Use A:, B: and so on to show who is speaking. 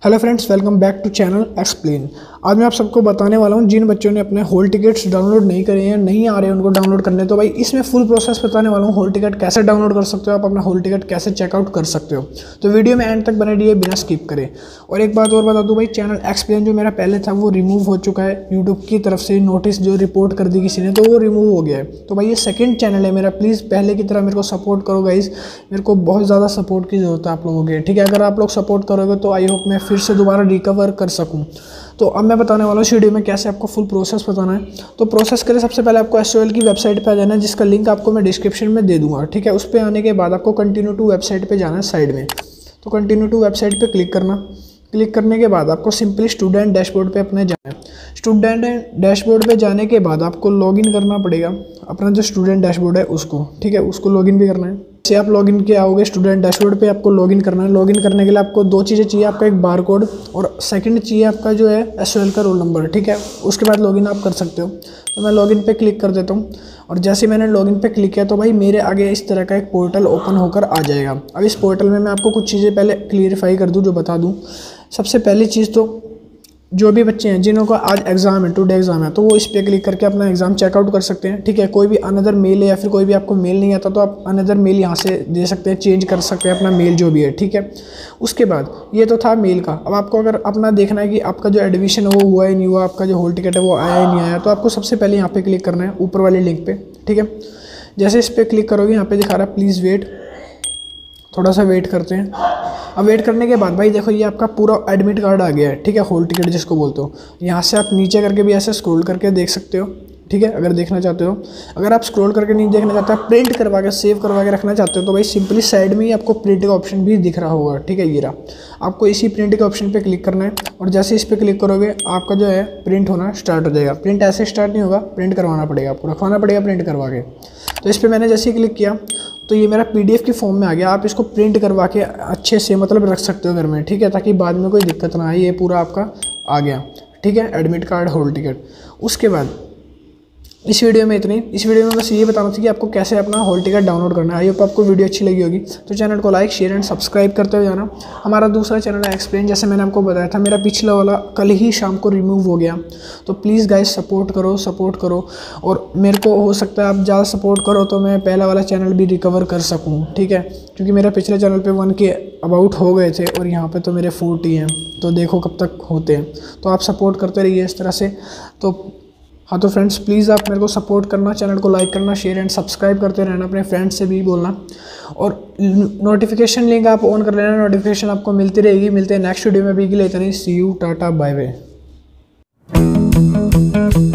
A: Hello friends, welcome back to channel explain. आज मैं आप सबको बताने वाला हूं जिन बच्चों ने अपने हॉल टिकट्स डाउनलोड नहीं करे हैं, नहीं आ रहे हैं उनको डाउनलोड करने, तो भाई इसमें फुल प्रोसेस बताने वाला हूं। हॉल टिकट कैसे डाउनलोड कर सकते हो, आप अपना हॉल टिकट कैसे चेकआउट कर सकते हो। तो वीडियो में एंड तक बने रहिए बिना स्किप करें। और एक बात और बता दूँ भाई, चैनल एक्सप्लेन जो मेरा पहले था वो रिमूव हो चुका है यूट्यूब की तरफ से। नोटिस जो रिपोर्ट कर दी किसी ने, तो वो रिमूव हो गया है। तो भाई ये सेकेंड चैनल है मेरा, प्लीज़ पहले की तरह मेरे को सपोर्ट करो गाइज़। मेरे को बहुत ज़्यादा सपोर्ट की ज़रूरत है आप लोगों की, ठीक है। अगर आप लोग सपोर्ट करोगे तो आई होप मैं फिर से दोबारा रिकवर कर सकूं। तो अब मैं बताने वाला हूँ इस वीडियो में कैसे आपको फुल प्रोसेस बताना है। तो प्रोसेस के लिए सबसे पहले आपको SOL की वेबसाइट पे आ जाना है, जिसका लिंक आपको मैं डिस्क्रिप्शन में दे दूंगा, ठीक है। उस पर आने के बाद आपको कंटिन्यू टू वेबसाइट पे जाना है साइड में। तो कंटिन्यू टू वेबसाइट पे क्लिक करना। क्लिक करने के बाद आपको सिंपली स्टूडेंट डैशबोर्ड पे अपने जाना है। स्टूडेंट डैशबोर्ड पे जाने के बाद आपको लॉगिन करना पड़ेगा अपना जो स्टूडेंट डैशबोर्ड है उसको, ठीक है। उसको लॉगिन भी करना है। जैसे आप लॉगिन किए आओगे स्टूडेंट डैशबोर्ड पे, आपको लॉगिन करना है। लॉगिन करने के लिए आपको दो चीज़ें चाहिए, आपका एक बार कोड और सेकंड चाहिए आपका जो है SOL का रोल नंबर, ठीक है। उसके बाद लॉगिन आप कर सकते हो। तो मैं लॉगिन पे क्लिक कर देता हूँ और जैसे मैंने लॉगिन पे क्लिक किया तो भाई मेरे आगे इस तरह का एक पोर्टल ओपन होकर आ जाएगा। अब इस पोर्टल में मैं आपको कुछ चीज़ें पहले क्लियरिफाई कर दूँ, जो बता दूँ। सबसे पहली चीज़ तो जो भी बच्चे हैं जिन्हों का आज एग्ज़ाम है, टुडे एग्ज़ाम है, तो वो इस पर क्लिक करके अपना एग्ज़ाम चेकआउट कर सकते हैं, ठीक है। कोई भी अनदर मेल है या फिर कोई भी आपको मेल नहीं आता तो आप अनदर मेल यहाँ से दे सकते हैं, चेंज कर सकते हैं अपना मेल जो भी है, ठीक है। उसके बाद ये तो था मेल का। अब आपको अगर अपना देखना है कि आपका जो एडमिशन है वो हुआ है नहीं हुआ, आपका जो हॉल टिकट है वो आया है नहीं आया, तो आपको सबसे पहले यहाँ पर क्लिक करना है ऊपर वाले लिंक पर, ठीक है। जैसे इस पर क्लिक करोगे यहाँ पर दिखा रहा है प्लीज़ वेट, थोड़ा सा वेट करते हैं। अब वेट करने के बाद भाई देखो ये आपका पूरा एडमिट कार्ड आ गया है, ठीक है। हॉल टिकट जिसको बोलते हो। यहाँ से आप नीचे करके भी ऐसे स्क्रॉल करके देख सकते हो, ठीक है, अगर देखना चाहते हो। अगर आप स्क्रॉल करके नहीं देखना चाहते, आप प्रिंट करवा के सेव करवा के रखना चाहते हो, तो भाई सिंपली साइड में ही आपको प्रिंट का ऑप्शन भी दिख रहा होगा, ठीक है। ये रहा, आपको इसी प्रिंट के ऑप्शन पे क्लिक करना है और जैसे इस पर क्लिक करोगे आपका जो है प्रिंट होना स्टार्ट हो जाएगा। प्रिंट ऐसे स्टार्ट नहीं होगा, प्रिंट करवाना पड़ेगा, आपको रखवाना पड़ेगा प्रिंट करवा के। तो इस पर मैंने जैसे ही क्लिक किया तो ये मेरा PDF की फॉर्म में आ गया। आप इसको प्रिंट करवा के अच्छे से मतलब रख सकते हो घर में, ठीक है, ताकि बाद में कोई दिक्कत ना आए। ये पूरा आपका आ गया, ठीक है, एडमिट कार्ड हॉल टिकट। उसके बाद इस वीडियो में इतनी। इस वीडियो में बस ये बताना था कि आपको कैसे अपना हॉल टिकट डाउनलोड करना है। आई होप आपको वीडियो अच्छी लगी होगी, तो चैनल को लाइक शेयर एंड सब्सक्राइब करते हुए जाना। हमारा दूसरा चैनल है एक्सप्लेन, जैसे मैंने आपको बताया था, मेरा पिछला वाला कल ही शाम को रिमूव हो गया। तो प्लीज़ गाइस सपोर्ट करो। और मेरे को हो सकता है आप ज़्यादा सपोर्ट करो तो मैं पहला वाला चैनल भी रिकवर कर सकूँ, ठीक है। क्योंकि मेरे पिछले चैनल पर 1 के अबाउट हो गए थे और यहाँ पर तो मेरे 40 हैं, तो देखो कब तक होते हैं। तो आप सपोर्ट करते रहिए इस तरह से। तो हाँ, तो फ्रेंड्स प्लीज़ आप मेरे को सपोर्ट करना, चैनल को लाइक करना, शेयर एंड सब्सक्राइब करते रहना, अपने फ्रेंड्स से भी बोलना। और नोटिफिकेशन लिंक आप ऑन कर लेना, नोटिफिकेशन आपको मिलती रहेगी। मिलते हैं नेक्स्ट वीडियो में, भी के लिए इतना ही। See you, tata, bye bye.